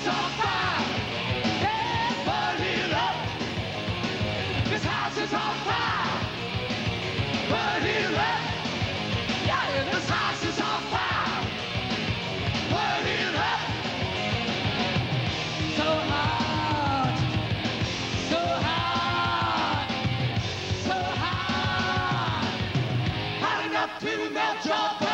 on fire. Yeah, burn it up. This house is on fire. Burn it up. Yeah, this house is on fire. Burn it up. So hot, so hot, so hot. Hot enough to melt your face.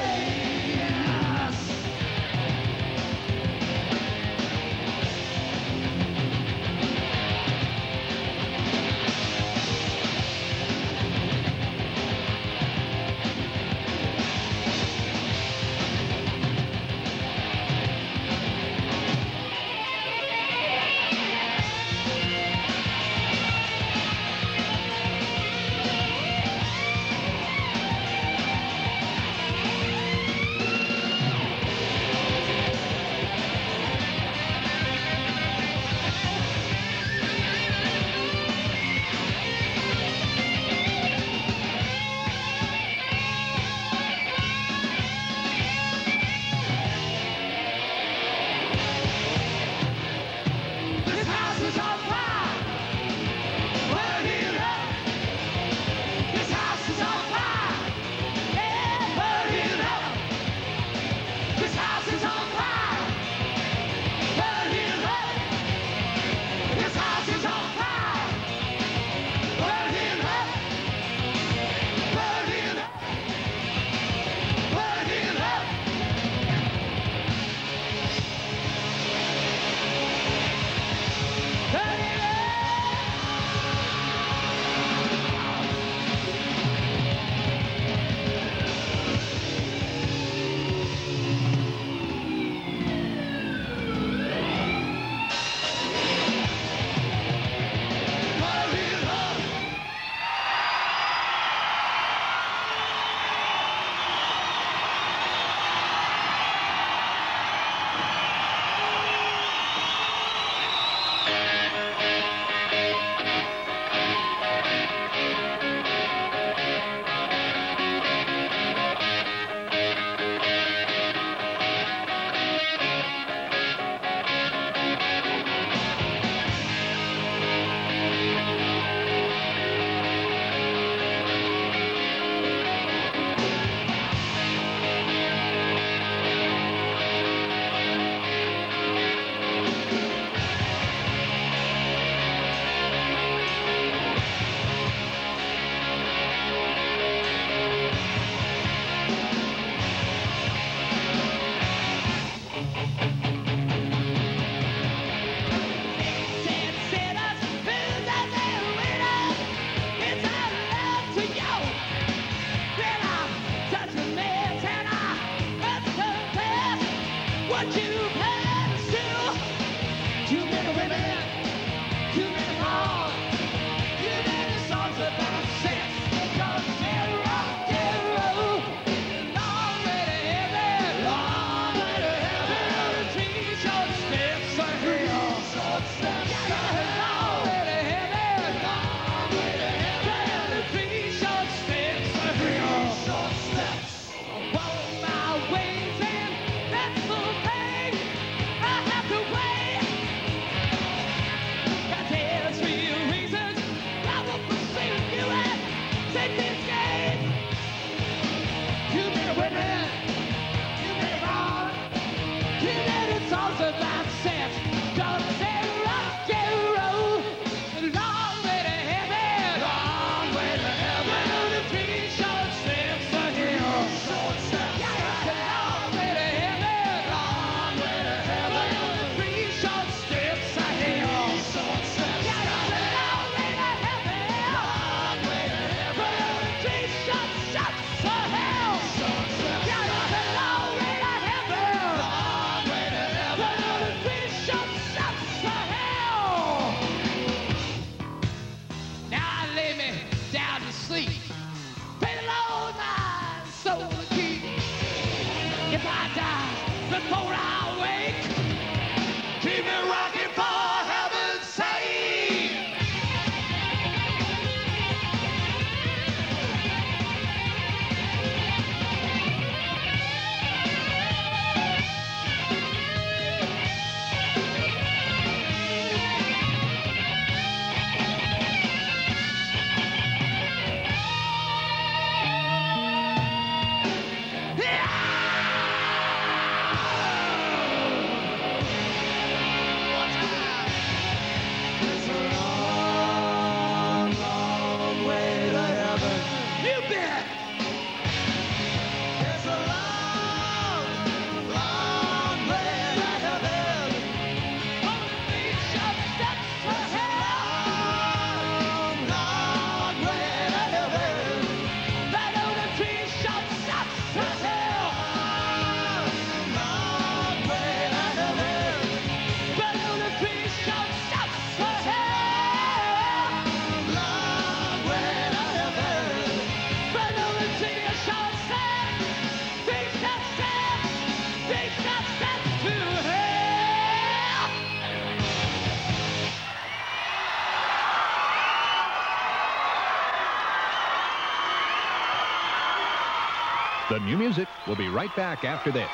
This house is on fire. Burn it up. This house is on fire. Yeah, burn it up. This house is on fire. Burn it up. This house is on fire. Burn it up. Burn it up. Burn it up. Burn it up. Burn it up. What you had to do. Too many women, too many wrong, too many songs about sex. Because they're rock and roll. Long way to heaven, long way to heaven. Three short steps ahead. Yeah, long way to heaven, long way to heaven. Three short steps ahead. Walk my ways and that's the thing. The new music will be right back after this.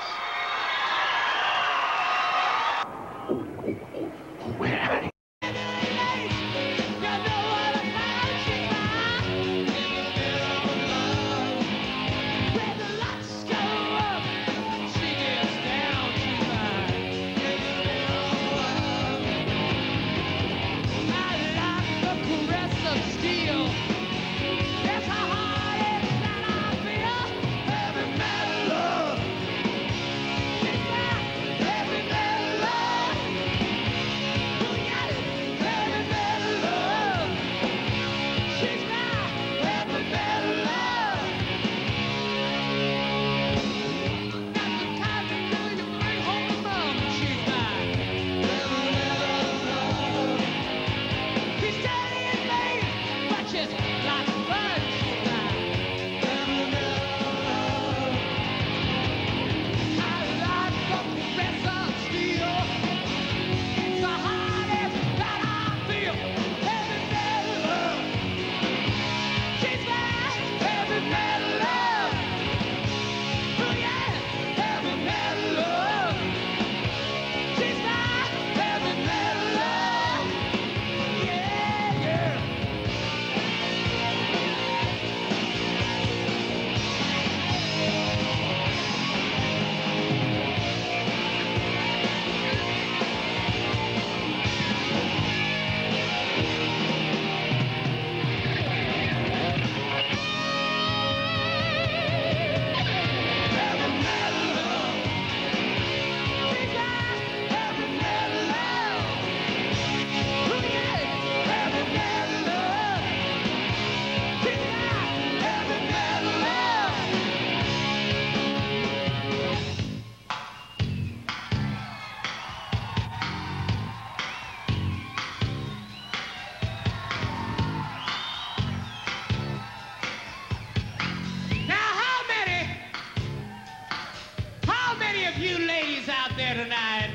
Tonight,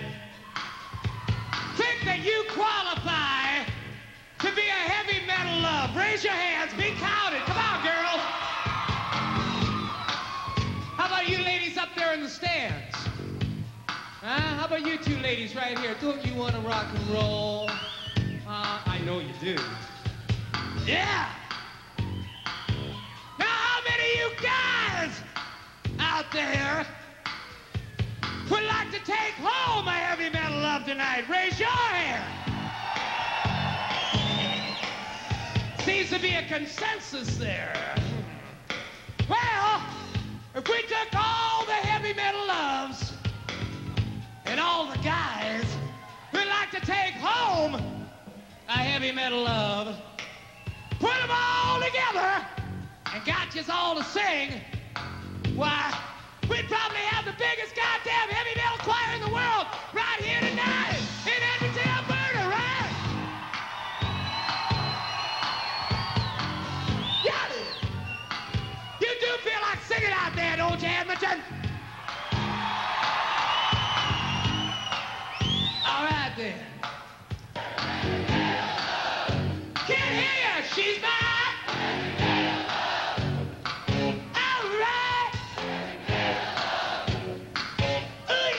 think that you qualify to be a heavy metal love? Raise your hands, be counted. Come on, girls. How about you ladies up there in the stands? How about you two ladies right here? Don't you want to rock and roll? I know you do. Yeah. Now, how many of you guys out there would like to take home a heavy metal love tonight? Raise your hand. Seems to be a consensus there. Well, if we took all the heavy metal loves and all the guys who'd like to take home a heavy metal love, put them all together and got you all to sing, why, we'd probably have the biggest goddamn heavy metal choir in the world right here tonight in Edmonton, Alberta, right? Yeah. You do feel like singing out there, don't you, Edmonton? All right, then. Can't hear you. She's mine. All right. Ooh,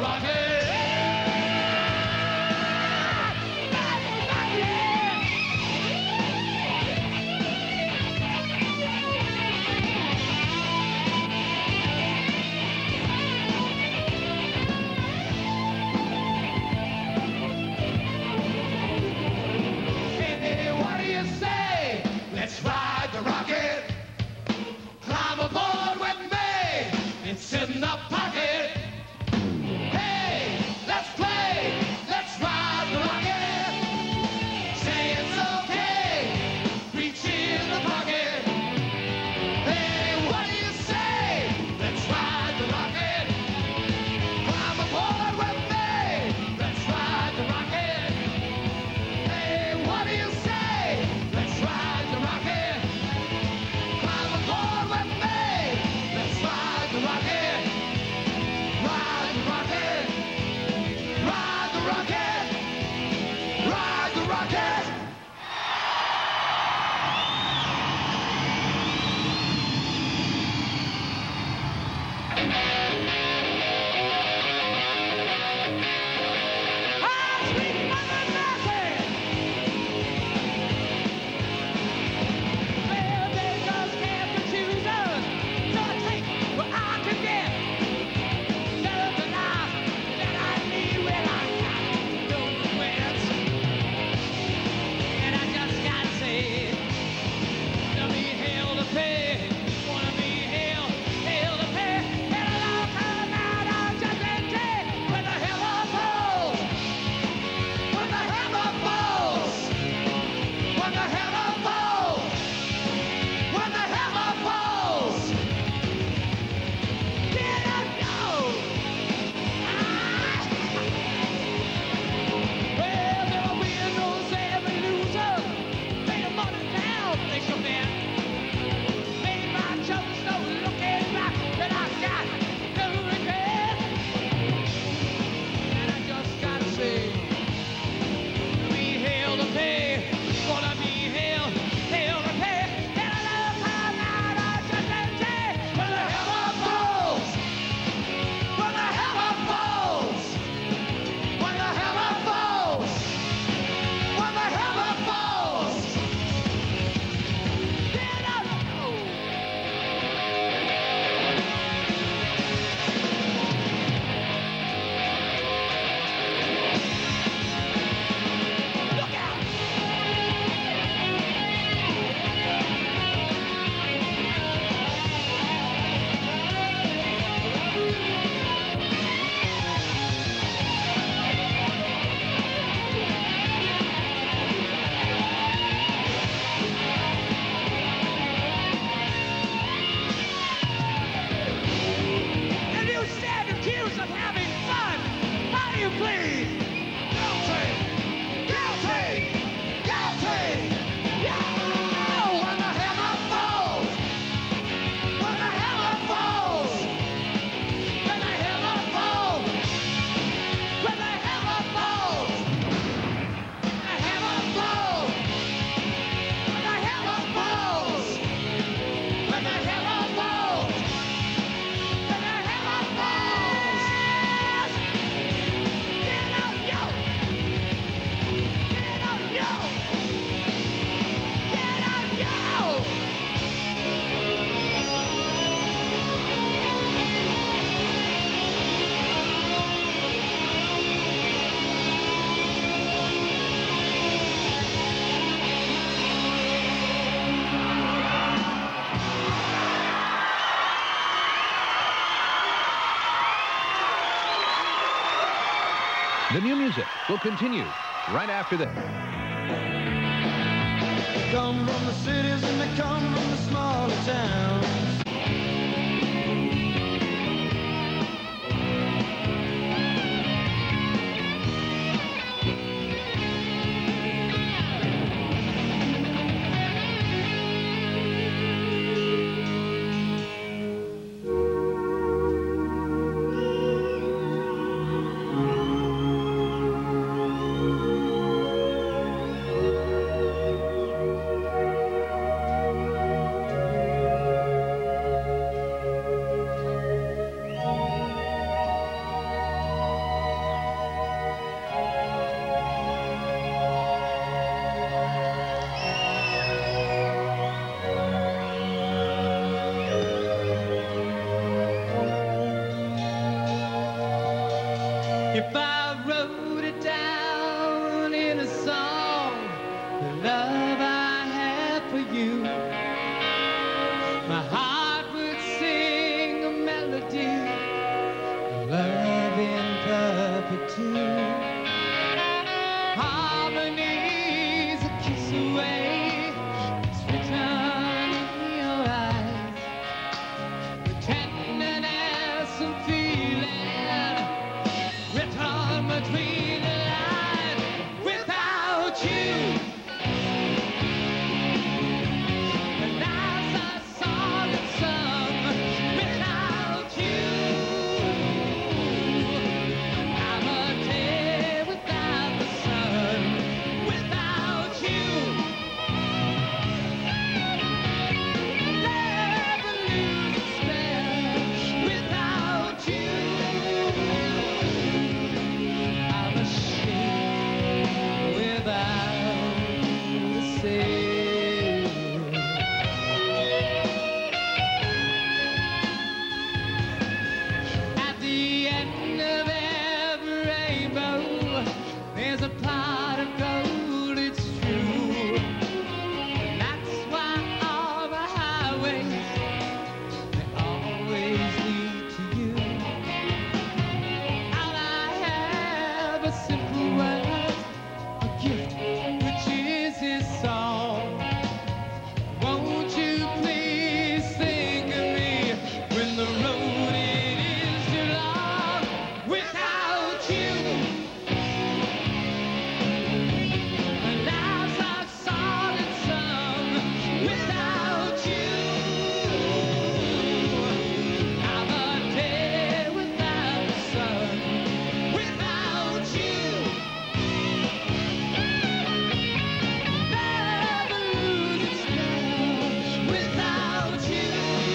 The new music will continue right after this. They come from the cities and they come from the smaller towns. Thank you. If I wrote it down in a song, the love I have for you, my heart would sing a melody, love in perfect tune. Harmony's a kiss away, it's written in your eyes. The tenderness and feeling written between the lines. Without you, the nights are song and sung. Without you, I'm a day without the sun. Without you, never lose its spell. Without you, I'm a ship without a sail. At the end of every rainbow, there's a pot of gold, it's true. And that's why all the highways, they always lead to you. All I have are simple words, a gift which is his song. Won't you please think of me when the road it is too long? Without you, the lives are song and sung. Without you, I'm a day without the sun. Without you, never lose its spell. Without you,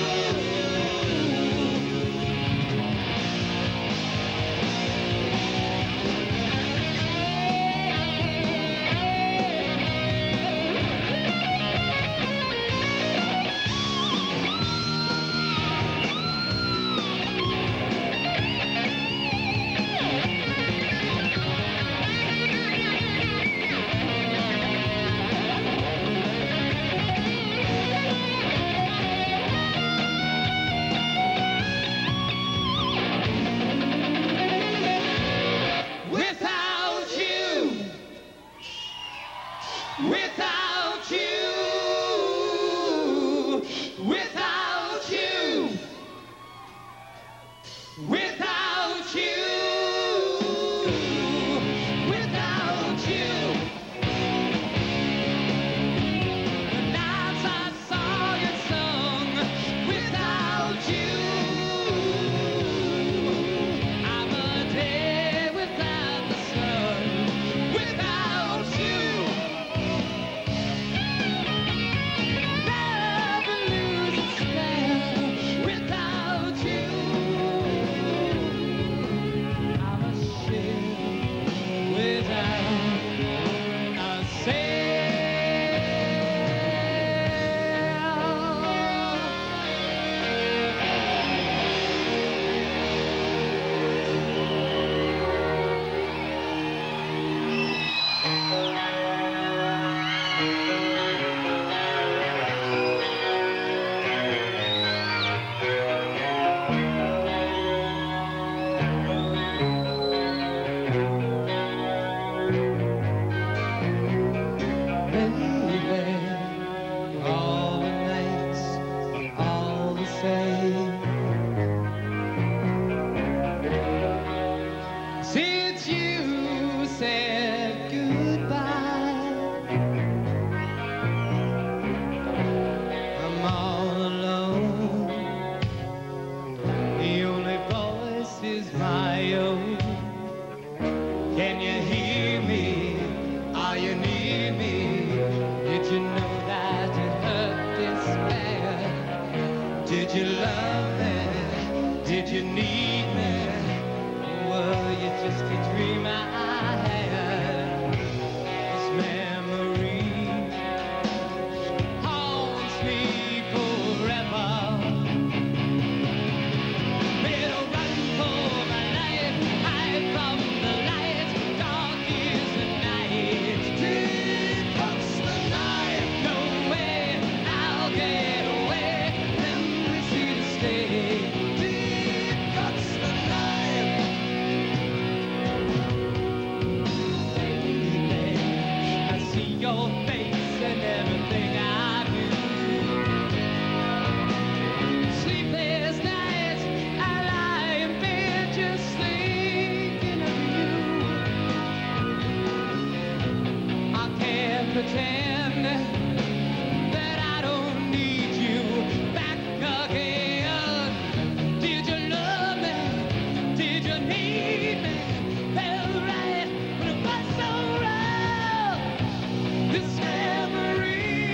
without you, without you, without you, without you, without you. The nights are song and sung. Without you, I'm a day without the sun. Without you, never lose its spell. Without you, I'm a ship without a sail. Baby, all the nights are all the same. Since you said goodbye, I'm all alone. The only voice is my own. Can you hear me? Are you near me? Did you know that it hurt this bad? Did you love me? Did you need me? Were you just a dream I had? This memory haunts me forever. It'll run for my life, hide from pretend that I don't need you back again. Did you love me? Did you need me? Felt right when it was so wrong. This memory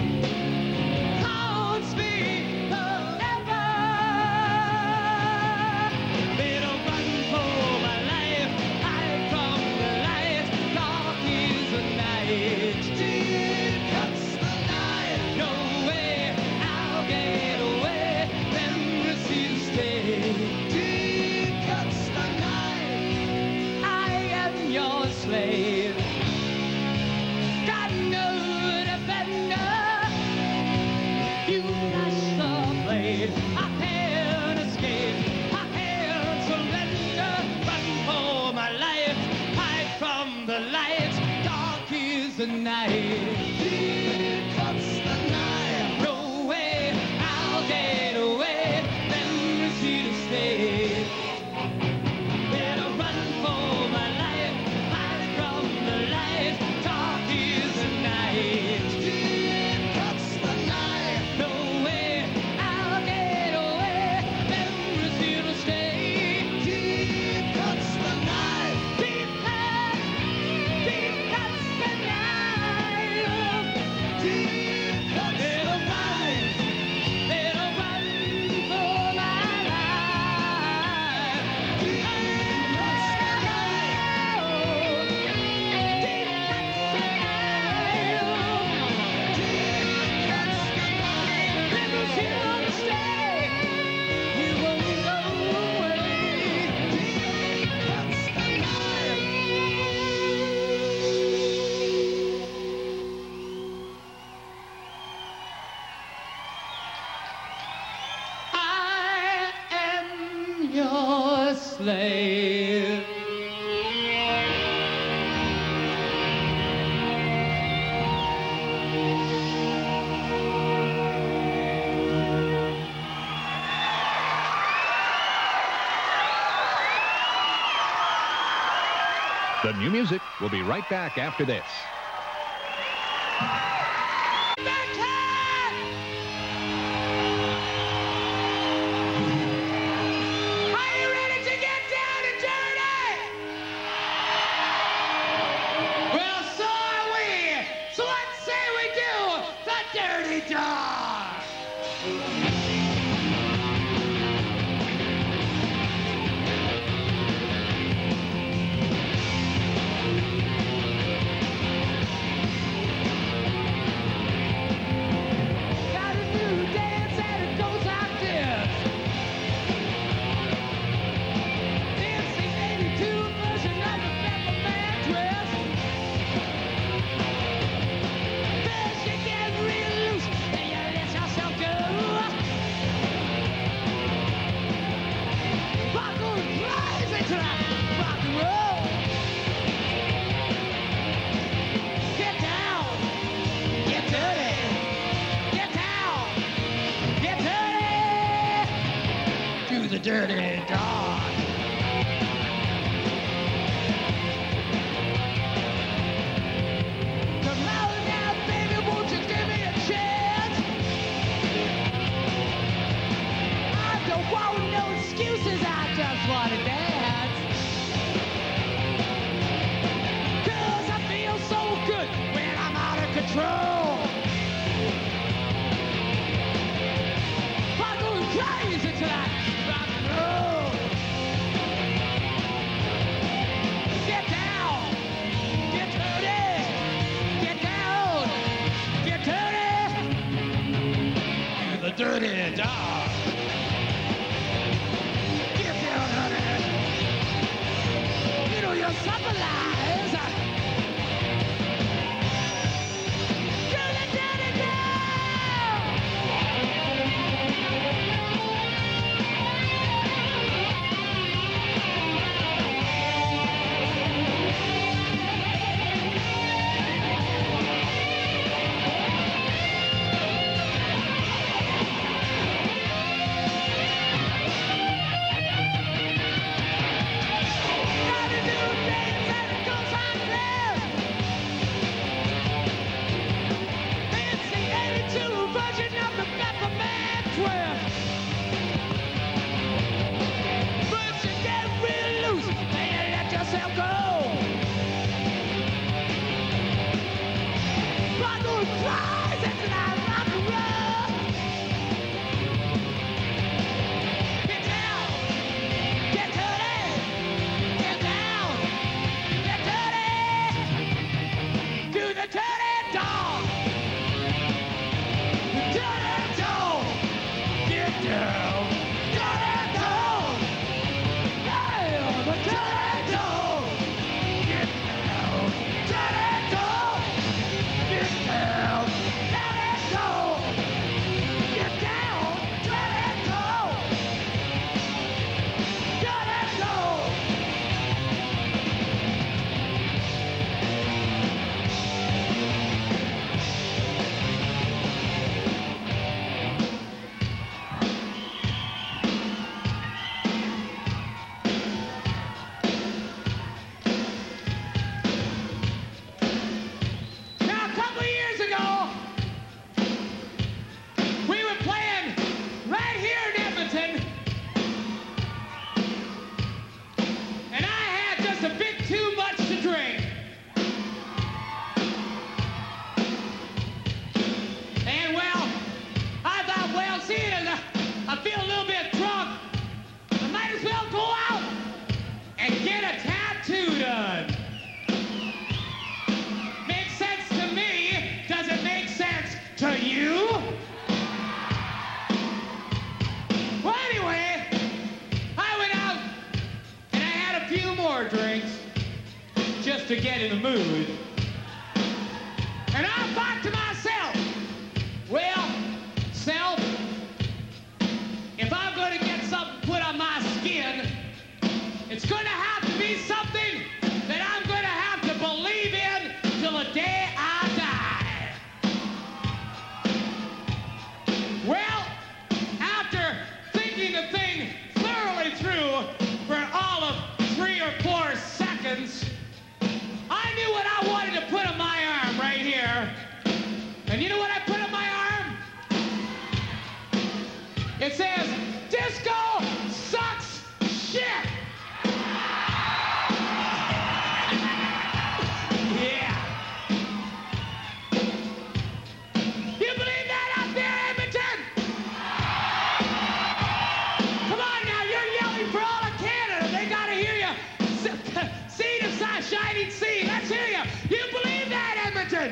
haunts me forever. Better run for my life, hide from the light. Dark is the night. Deep cuts the night. No way I'll get away. Memories stay. Deep cuts the night. I am your slave. Got no defender. You lost the blade. I can't escape. I can't surrender. Run for my life. Hide from the light. Dark is the night. Deep cuts the night. No way I'll get away. Memories here to stay. Better run for my life. Hide from the light. Dark is the night. Deep cuts the night. No way I'll get away. Memories here to stay. Deep cuts the night. Deep cuts the night. Deep cuts the night. Better run for my life. Deep cuts the night. Deep cuts the night. Deep cuts the night. Memories here to stay. You won't go away. Deep cuts the night. I am your slave. The new music will be right back after this. Backhand! Are you ready to get down and dirty? Well, so are we. So let's say we do the dirty dog. Got a new dance and it goes like this. It's the 82 version of the Pepperman twist. First you get real loose, then you let yourself go. Rock on crazy tonight, rock and roll. Get down, get dirty, get down, get dirty. Do the dirty dog. Come on now, baby, won't you give me a chance? I don't want no excuses, I just want to dance. 'Cause I feel so good when I'm out of control. I'm going crazy tonight, rock and roll. Get down, get dirty, get down, get dirty. Do the dirty dog. Get down, honey. You know your supper lies. Do the dirty dog. Got a new dance and it more drinks just to get in the mood. And I thought to myself, well, self, if I'm going to get something put on my skin, it's going to have to be something that I'm going to have to believe in till the day I die. Well, after thinking the thing thoroughly through for all of 3 or 4 seconds, I knew what I wanted to put on my arm right here. And you know what I put on my arm? It says, disco sucks shit. Yeah. You believe that out there, Edmonton? Come on now, you're yelling for all of Canada. They gotta hear you. Sea to shining sea. Let's hear you. You believe that, Edmonton?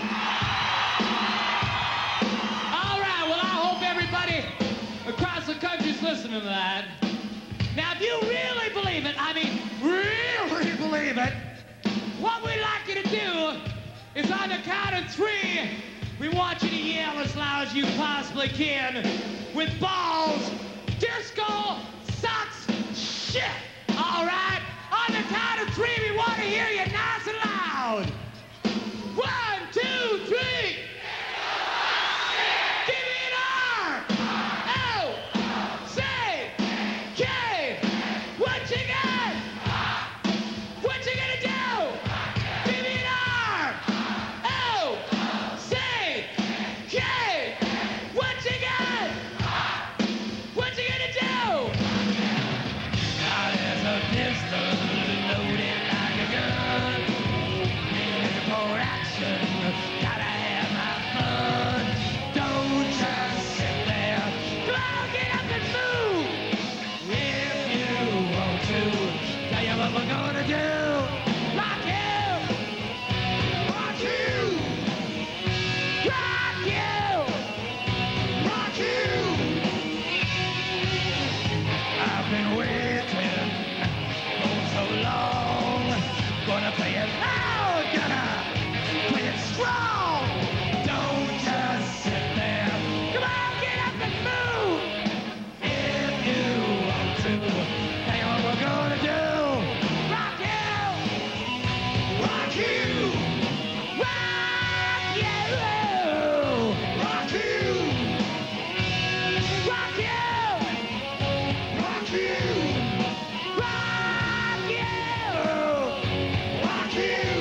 All right, well, I hope everybody across the country's listening to that. Now, if you really believe it, I mean, really believe it, what we'd like you to do is on the count of 3, we want you to yell as loud as you possibly can with balls, disco sucks shit. All right? On the count of 3, we want to hear you nice and loud. 1, 2, 3. Give me an R. O. Say. K. What you got? What you gonna do? Give me an R. O. Say. K. What you got? What you gonna do? Now there's a pistol loaded like a gun. Ready for action. Gotta have my fun. Don't just sit there. Come on, get up and move. If you want to, tell you what we're gonna do. Rock you. Rock you. Rock you. Rock you. I've been waiting for so long. Gonna play it loud, gonna play it strong. Don't just sit there. Come on, get up and move. If you want to, tell you what we're gonna do. Rock you. Rock you. Rock you. Rock you. Rock you. Rock you. Rock you. Rock you.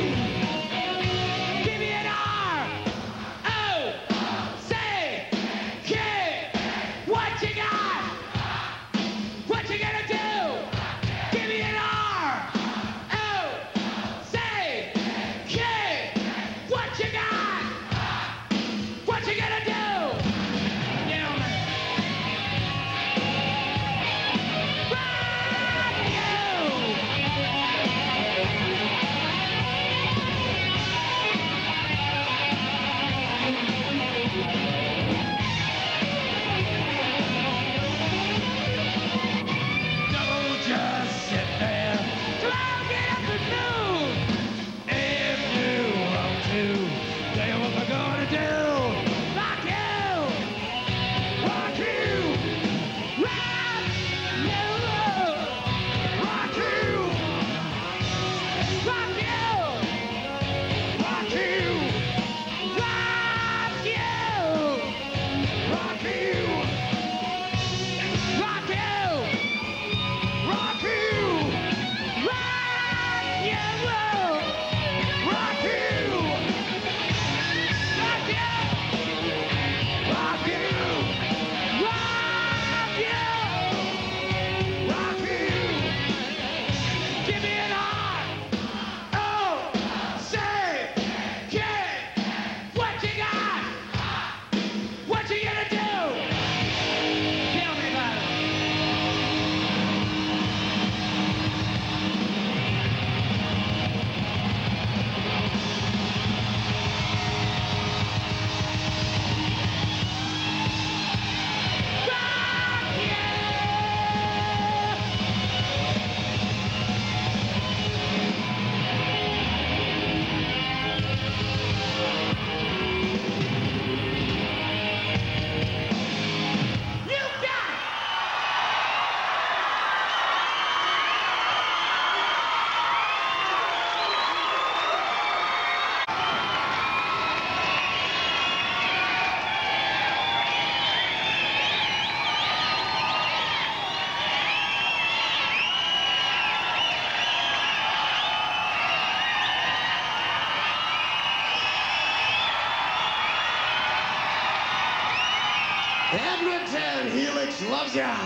Edmonton Helix loves ya.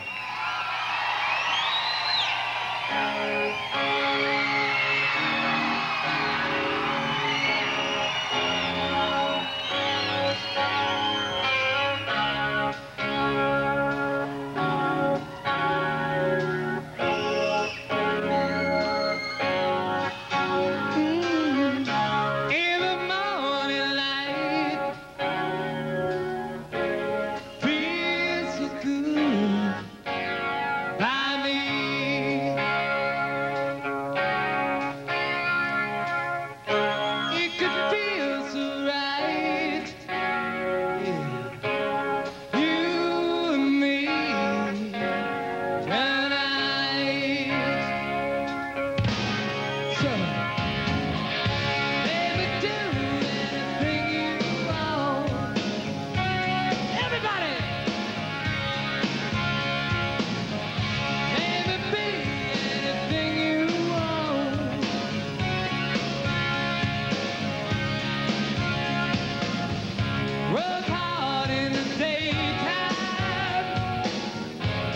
In the morning light, feels so good by me. It could feel so right, yeah. You and me tonight. So baby, do anything you want. Everybody, baby, be anything you want. Work hard in the daytime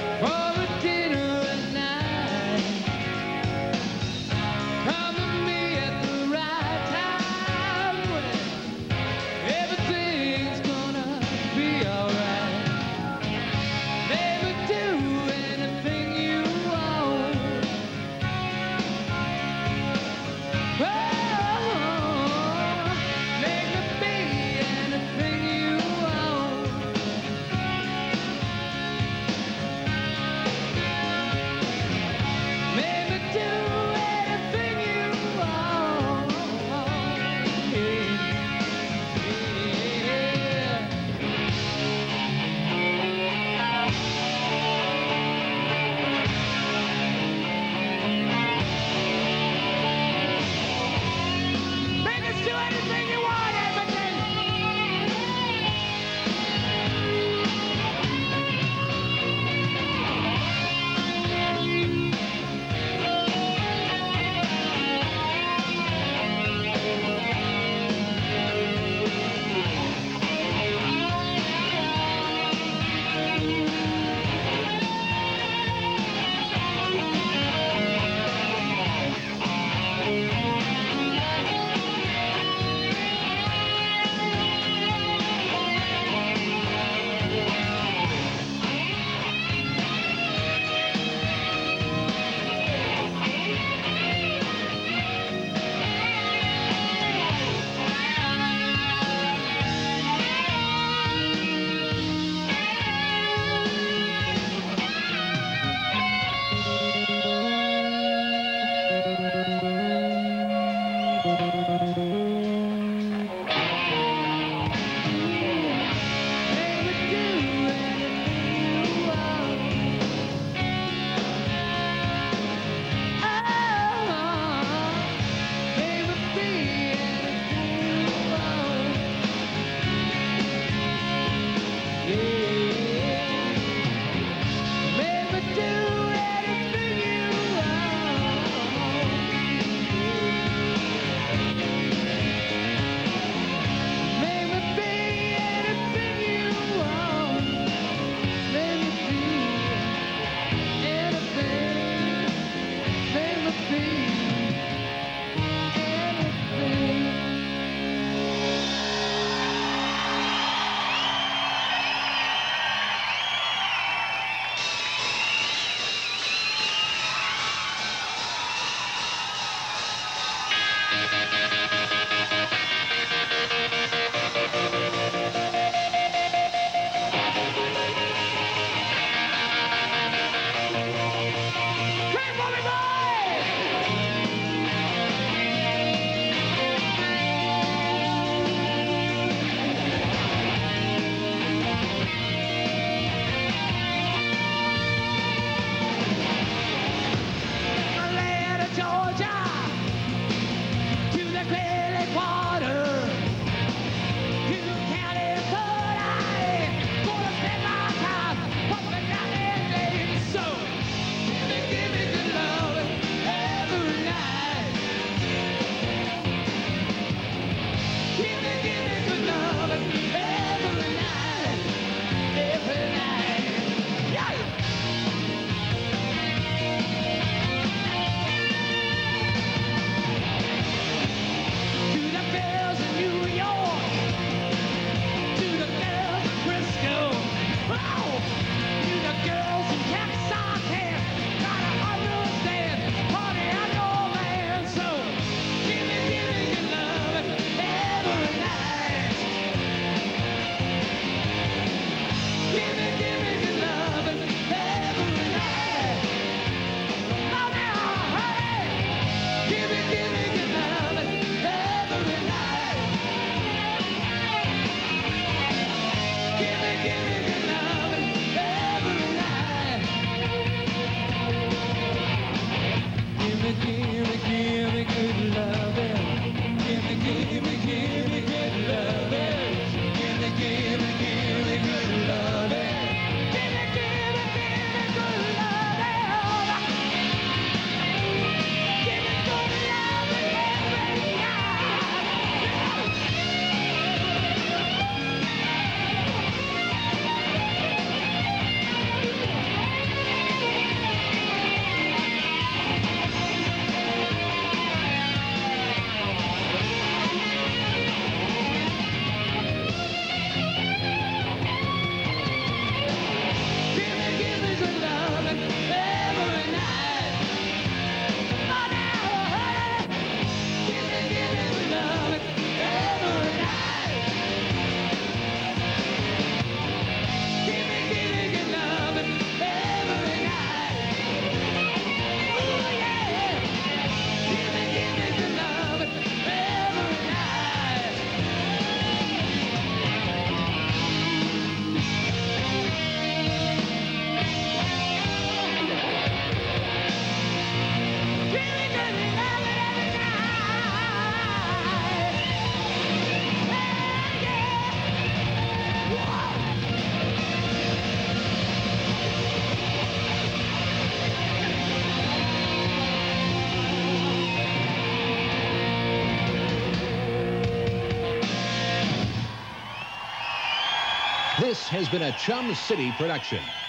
for a dinner at night. Come to me This has been a Chum City production.